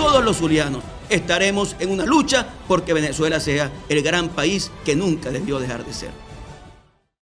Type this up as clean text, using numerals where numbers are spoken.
todos los zulianos estaremos en una lucha porque Venezuela sea el gran país que nunca debió dejar de ser.